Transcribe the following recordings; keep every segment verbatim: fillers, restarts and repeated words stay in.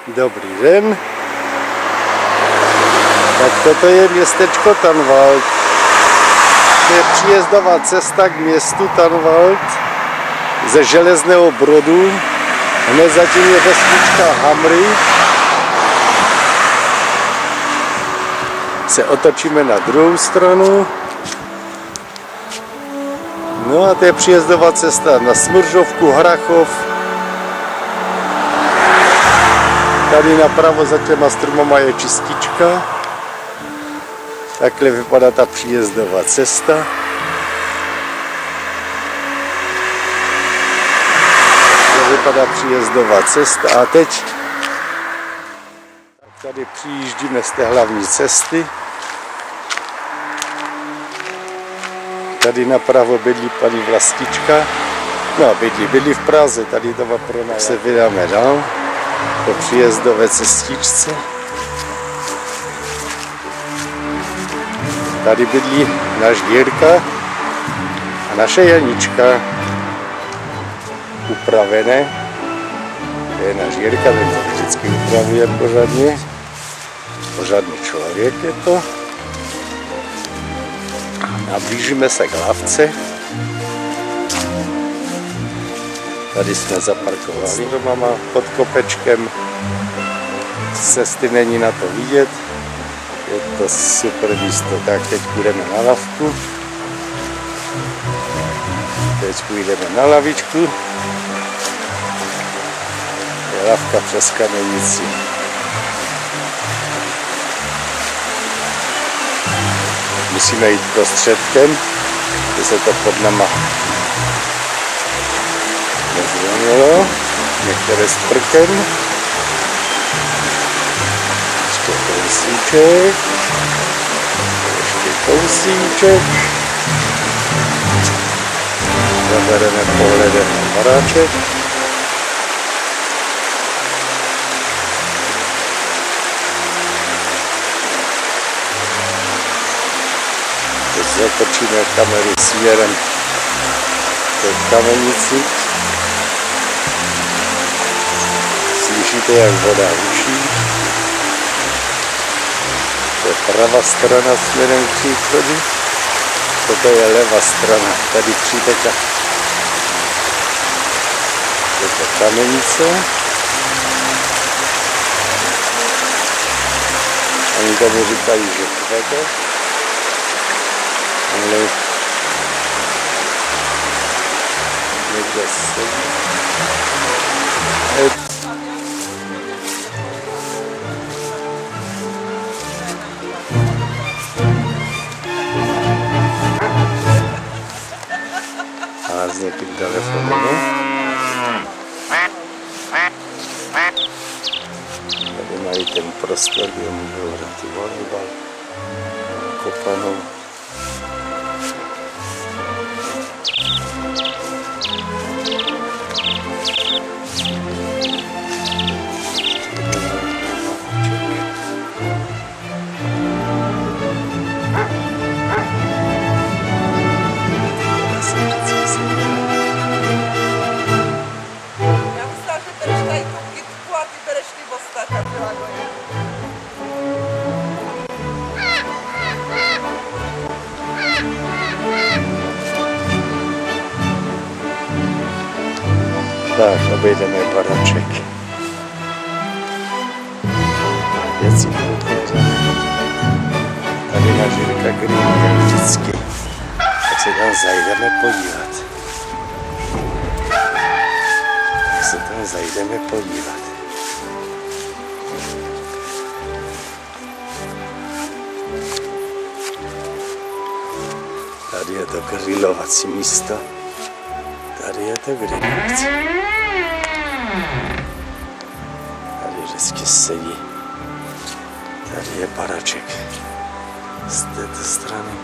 Dobrý den. Tak toto je městečko Tanvald. To je příjezdová cesta k městu Tanvald ze Železného Brodu. Hned zatím je vesnička Hamry. Se otočíme na druhou stranu. No a to je příjezdová cesta na Smržovku, Hrachov. Tady napravo za těma stromama je čistička. Takhle vypadá ta příjezdová cesta. Takhle vypadá příjezdová cesta. A teď tady přijíždíme z té hlavní cesty. Tady napravo bydlí paní Vlastička. No, bydlí, bydlí v Praze, tady to má pro nás. Se vydáme dál po příjezdové cestičce. Tady bydlí náš Jirka a naše Janička. Upravené. To je náš Jirka, ten to vždycky upravuje pořádně. Pořádný člověk je to. A blížíme se k Hlavce. Tady jsme zaparkovali s domama pod kopečkem. Cesty není na to vidět. Je to super místo. Tak teď půjdeme na lavku. Teď půjdeme na lavičku. Je lavka přes Kamenici. Musíme jít prostředkem, kde se to pod náma nezlomilo. Některé s prkem. Ještě kousíček. Ještě kousíček. Zabereme pohledem na baráček. Zatočíme kameru směrem k Kamenici. Slyšíte, jak voda hučí. To je pravá strana směrem k příchodu. Toto je levá strana. Tady příteka. Je to Kamenice. Oni tomu říkají, že kvete. Ale někde sedí. A s někým telefonem. Tady mají ten prostor, kde můžou hrát ty volejbal. Kopanou. Tak, obejdeme baráček. Věci koupit. Tady na Jirka Green, jak vždycky. Tak se tam zajdeme podívat. Tak se tam zajdeme podívat. Tady je to grilovací místo. Tady je to grilovací. Tady vždycky sedí. Tady je baráček. Z této strany.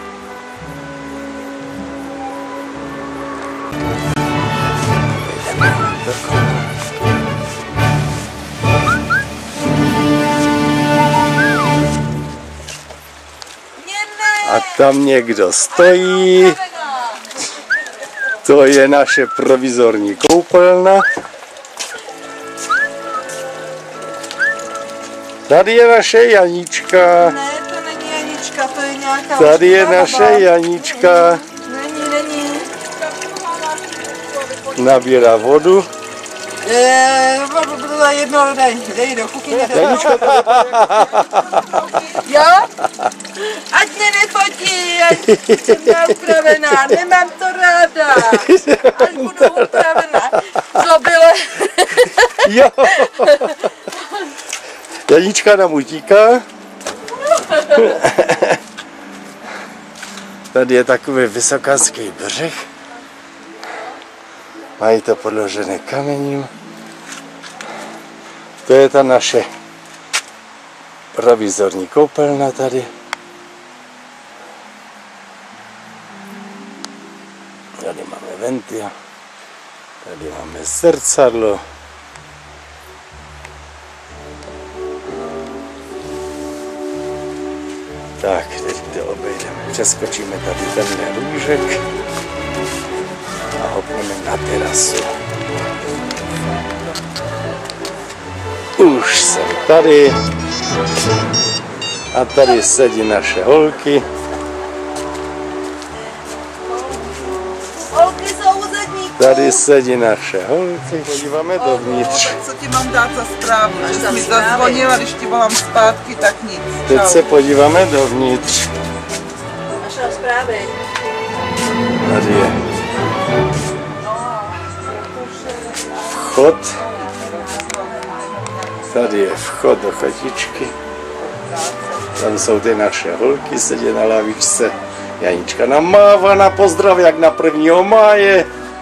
Jdeme do kola. A tam někdo stojí. To je naše provizorní koupelna. Tady je naše Janíčka. Ne, to není Janička, to je nějaká... Tady je naše Janíčka. Není, není. Nabírá vodu. Je, jedno, dej, dej do kuchyně. Janíčka tady Jo? Ať mě nefotí, ať jsem neupravená, nemám to ráda. Až budu upravená. Co bylo? Jo. Janíčka nám utíká. Tady je takový vysokánský břeh. Mají to podložené kamením. To je ta naše provizorní koupelna tady. Tady máme ventil. Tady máme zrcadlo. Tak, teď to obejdeme. Přeskočíme tady tenhle růžek a hopneme na terasu. Už jsem tady. A tady sedí naše holky. Holky jsou u zedníku. Tady sedí naše holky. Podíváme dovnitř. Co ti mám dát za zprávu? Že jsi mi zazvonila, když ti volám zpátky, tak nic. Teď se podíváme dovnitř. Našel zprávy. Tady je vchod. Tady je vchod do chatičky. Tam jsou ty naše holky, sedí na lavičce. Janíčka nám mává na pozdrav, jak na prvního máje.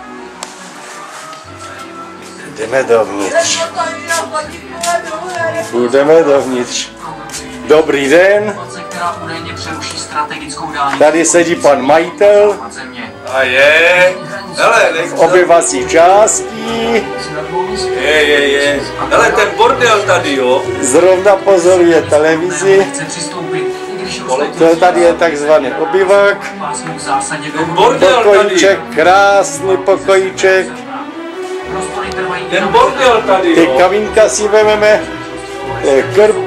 Jdeme dovnitř. Půjdeme dovnitř. Dobrý den. Tady sedí pan majitel. A je, hele, V obyvací částí. je, je, je, hele, ten bordel tady, jo, Zrovna pozoruje televizi. To tady je takzvaný obyvák. ten bordel tady, Pokojíček, krásný pokojíček. ten bordel tady, Ty jo, kamínka si vezmeme. To je krb,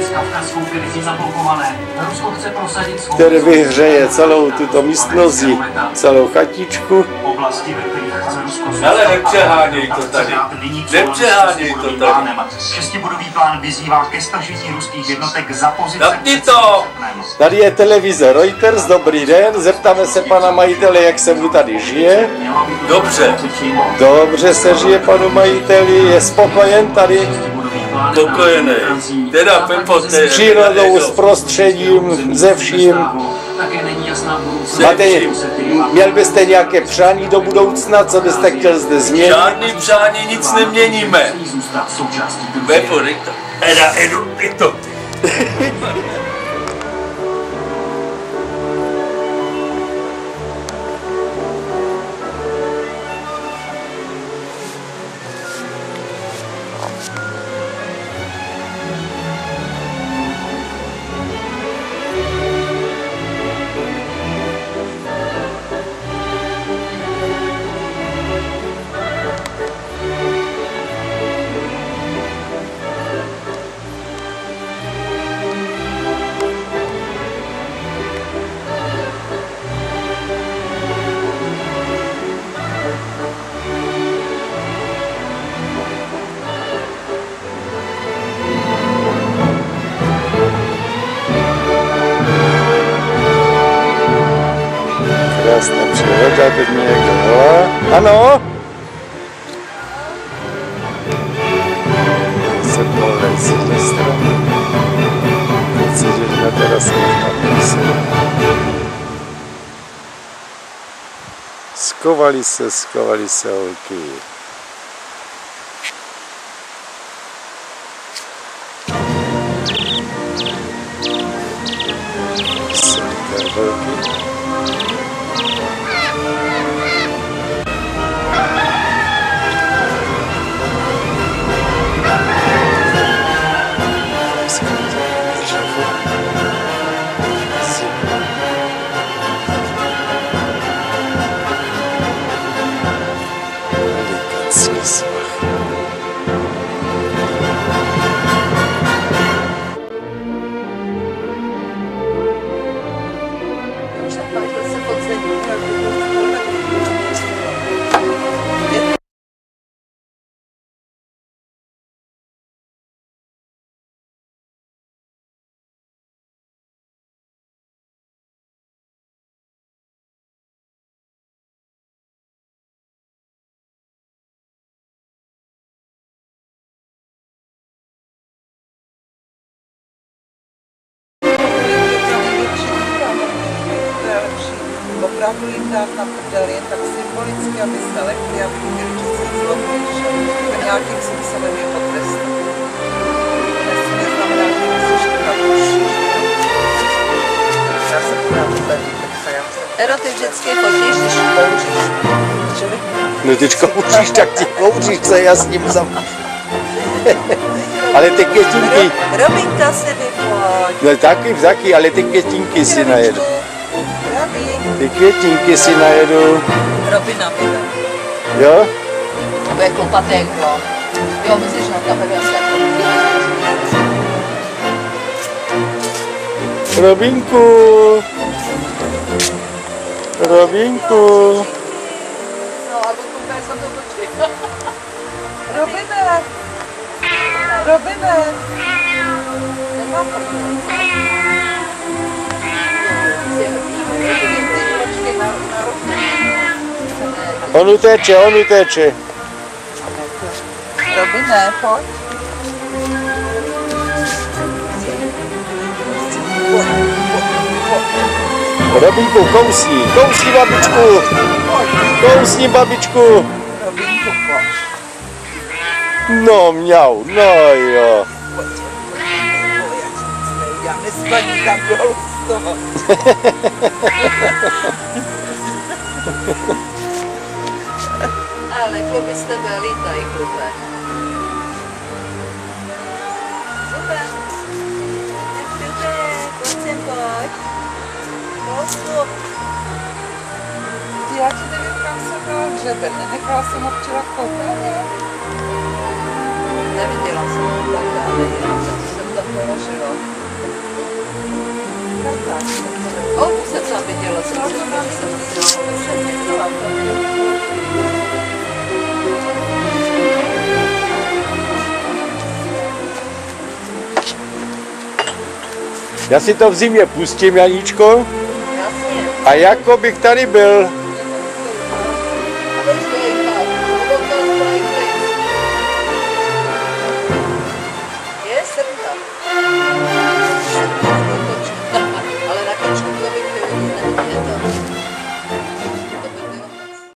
který vyhřeje celou tuto místnost, celou chatičku. hele, nepřeháněj to tady, nepřeháněj to tady, Šestibodový plán vyzývá ke stažení ruských jednotek za pozice. zapni to, Tady je televize Reuters, dobrý den, zeptáme se pana majitele, jak se mu tady žije. dobře, Dobře se žije panu majiteli, je spokojen tady spokojený, teda Pepo, s přírodou, s prostředím, ze vším. Také není jasná budoucnost. Máte, měl byste nějaké přání do budoucna, co byste chtěl zde změnit? žádný přání, nic neměníme, Zůstat součástí Pepo, dej to, Eda, Edu, dej to, Krásná příroda, teď mě někdo volá. Ano? Se tohle z jedné strany. Teď sedět na terase na píse. Skovali se, skovali se holky. Sedíte holky. zavřeli dát na prdel jen tak symbolicky, aby se lekli a viděli, že se zlomí, že to nějakým způsobem je potrestat. Neznamená, že musíš trvat uši. Já se podám tady, tak já se... Ero, ty vždycky fotíš, když kouříš. Čili? No teď kouříš, tak ty kouříš, co já s ním sam. Ale ty květinky, Robinka si vyfoť. no taky, taky, ale ty květinky si najedu. Robín. Ty květinky si najedu, Robina pide. jo? To bude klopatý jak bylo. Jo, myslíš na kameru, já se Robinku, Robinku. No, a potom jsem to počít. Robine. Robine. Nemá problém. Počkej, na, na rovně. On uteče, on uteče. Robine, pojď. Robinku, kousni, kousni babičku, kousni babičku. Robinku, pojď. No mňau, no jo. Já nespadní tam dolů z toho. Ale kluby z tebe lítají, klube. Super. Super, pojď sem, pojď. Postup. Já ti nevím, kam jsem dala hřeben. Nenechala jsem ho včera v koupelně. Neviděla jsem to tak, ale já jsem to položila. O, už jsem tam viděla, jsem se viděla. Já si to v zimě pustím, Janíčko, Jasně. a jako bych tady byl,